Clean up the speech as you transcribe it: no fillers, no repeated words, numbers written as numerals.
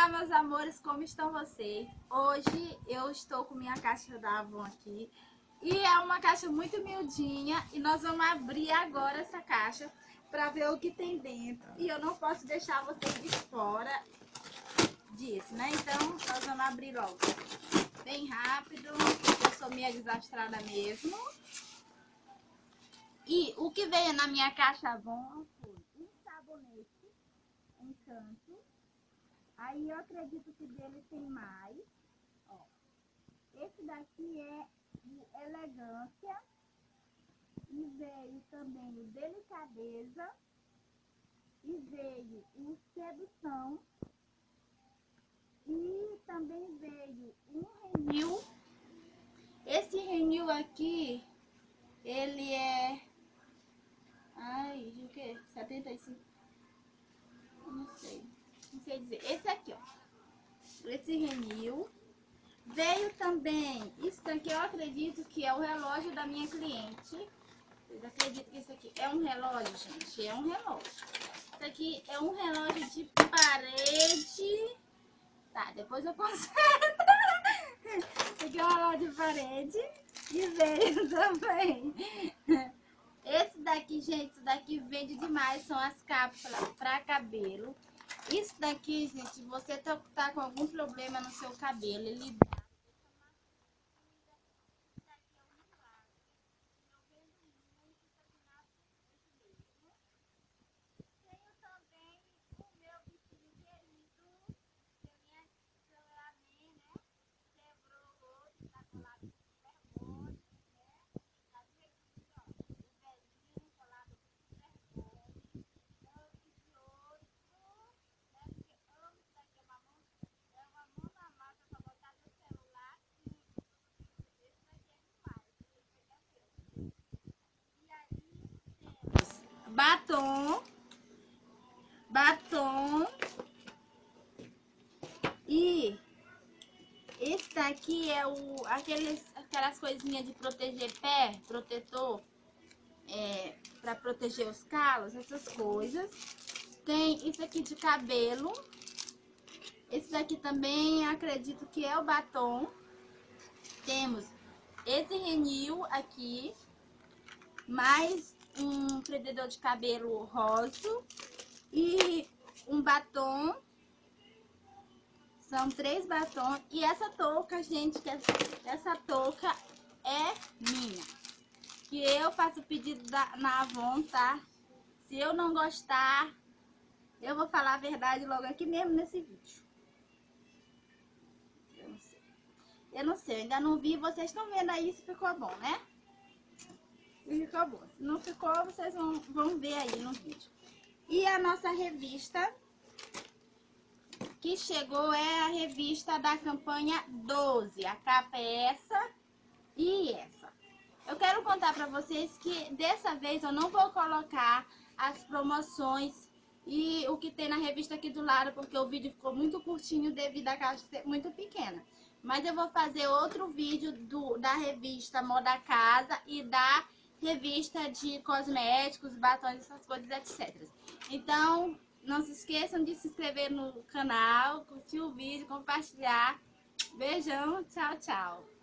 Olá, meus amores, como estão vocês? Hoje eu estou com minha caixa da Avon aqui e é uma caixa muito miudinha e nós vamos abrir agora essa caixa para ver o que tem dentro. E eu não posso deixar vocês de fora disso, né? Então nós vamos abrir logo bem rápido, eu sou meio desastrada mesmo. E o que veio na minha caixa Avon foi um sabonete Encanto. Aí eu acredito que dele tem mais. Ó, esse daqui é o Elegância. E veio também o Delicadeza. E veio o Sedução. E também veio um Renew. Esse Renew aqui, ele é... Ai, o que? 75? Eu não sei. Não sei dizer. Esse aqui, ó. Esse Renew. Veio também, isso daqui eu acredito que é o relógio da minha cliente. Vocês acreditam que isso aqui é um relógio, gente? É um relógio. Isso aqui é um relógio de parede. Tá, depois eu conserto. Isso aqui é um relógio de parede. E veio também. Esse daqui, gente, isso daqui vende demais. São as cápsulas para cabelo. Isso daqui, gente, se você tá com algum problema no seu cabelo, ele batom e esse daqui é aquelas coisinhas de proteger pé, protetor, para proteger os calos, essas coisas. Tem isso aqui de cabelo. Esse daqui também acredito que é o batom. Temos esse Renew aqui, mais um prendedor de cabelo rosa e um batom. São 3 batons. E essa touca, gente, essa touca é minha. Que eu faço pedido na Avon, tá? Se eu não gostar, eu vou falar a verdade logo aqui mesmo nesse vídeo. Eu não sei, eu ainda não vi. Vocês estão vendo aí se ficou bom, né? Se ficou bom. Se não ficou, vocês vão ver aí no vídeo. E a nossa revista que chegou é a revista da campanha 12. A capa é essa e essa. Eu quero contar pra vocês que dessa vez eu não vou colocar as promoções e o que tem na revista aqui do lado, porque o vídeo ficou muito curtinho devido à caixa ser muito pequena. Mas eu vou fazer outro vídeo da revista Moda Casa e da revista de cosméticos, batons, essas coisas, etc. Então, não se esqueçam de se inscrever no canal, curtir o vídeo, compartilhar. Beijão, tchau, tchau.